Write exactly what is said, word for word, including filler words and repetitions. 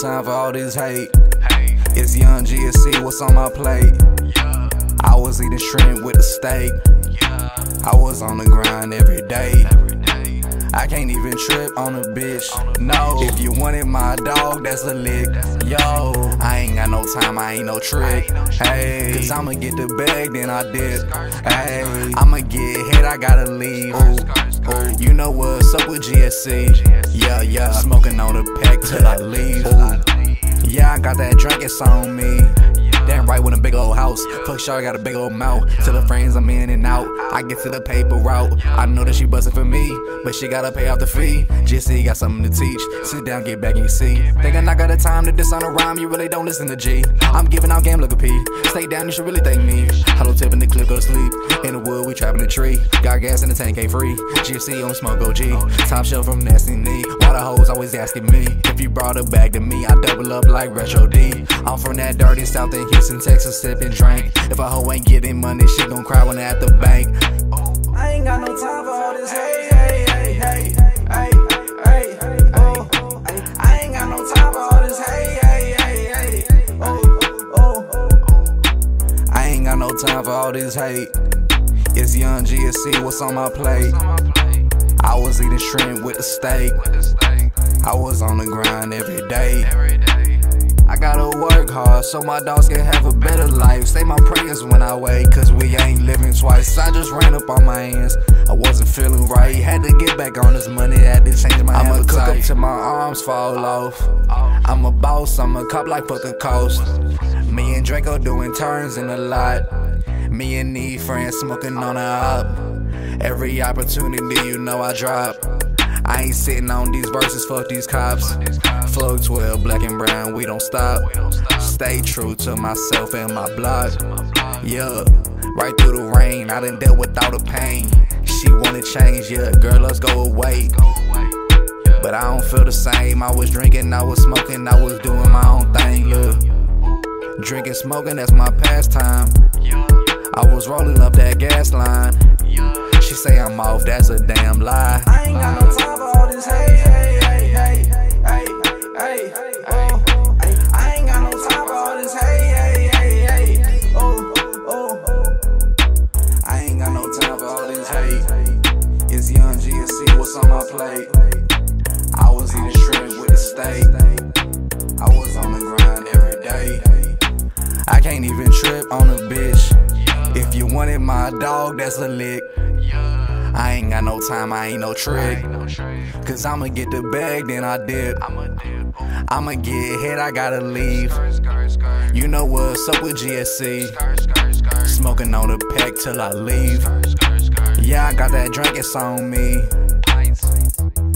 time for all this hate. It's Young G S C, what's on my plate? I was eating shrimp with a steak. I was on the grind every day. I can't even trip on a bitch, no. If you wanted my dog, that's a lick. Yo, I ain't got no time, I ain't no trick. Hey, cause I'ma get the bag, then I dip. Hey, I'ma get hit, I gotta leave. Ooh, ooh. You know what's up with G S C? Yeah, yeah, smoking on the pack till I leave. Ooh. Yeah, I got that drink, it's on me. Damn right with a big old house. Fuck sure I got a big old mouth. Tell her friends I'm in and out. I get to the paper route. I know that she bustin' for me, but she gotta pay off the fee. G S C got something to teach. Sit down, get back in your seat. Thinking I got the time to diss on a rhyme, you really don't listen to G. I'm giving out game like a P. Stay down, you should really thank me. Hello tip in the clip, go to sleep. In the wood, we trapping a tree. Got gas in the tank, ain't free. G S C on smoke O G. Top shelf from Nasty Knee. Why the hoes always asking me if you brought a bag to me? I double up like Retro D. I'm from that dirty south in Houston, Texas, sipping drink. If a hoe ain't getting money, she gon' cry when at the bank. I ain't got no time for all this hey, hey, hey, hey, hey, hey, hey, oh. I ain't got no time for all this hey, hey, hey, hey, oh, oh. I ain't got no time for all this hate. It's Young G S C, what's on my plate? I was eating shrimp with a steak. I was on the grind every day. I gotta work hard so my dogs can have a better life. Say my prayers when I wake, cause we ain't living twice. I just ran up on my hands, I wasn't feeling right. Had to get back on this money, had to change my I'ma cook up till my arms fall off. I'm a boss, I'm a cop like fuck the coast. Me and Draco doing turns in the lot. Me and these friends smoking on the up. Every opportunity you know I drop. I ain't sitting on these verses, fuck these cops. Flow twelve, black and brown, we don't stop. Stay true to myself and my block. Yeah, right through the rain, I done dealt with all the pain. She wanna change, yeah, girl, let's go away. But I don't feel the same. I was drinking, I was smoking, I was doing my own thing, yeah. Drinking, smoking, that's my pastime. I was rolling up that gas line. She say I'm off, that's a damn lie. I ain't got no time for all this hey, hey, hey, hey, hey, hey, oh. I ain't got no time for all this hey, hey, hey, hey, oh, oh. I ain't got no time for all this hate. It's Young G S C, what's on my plate? I was eating shrimp with a steak. I was on the grind every day. I can't even trip on a bitch. If you wanted my dog, that's a lick. I ain't got no time, I ain't no trick. Cause I'ma get the bag, then I dip. I'ma get hit, I gotta leave. You know what's up with G S C? Smoking on the pack till I leave. Yeah, I got that drink, it's on me.